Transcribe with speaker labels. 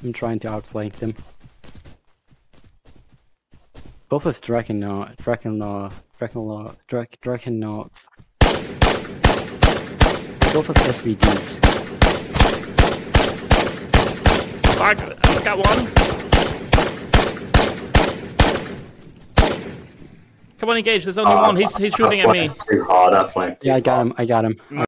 Speaker 1: I'm trying to outflank them. Both as Drakenauts. Both as SVDs.
Speaker 2: Fuck, I got one. Come on, engage. There's only one. He's shooting at me.
Speaker 3: Too hard, I flanked.
Speaker 1: Yeah, I got him.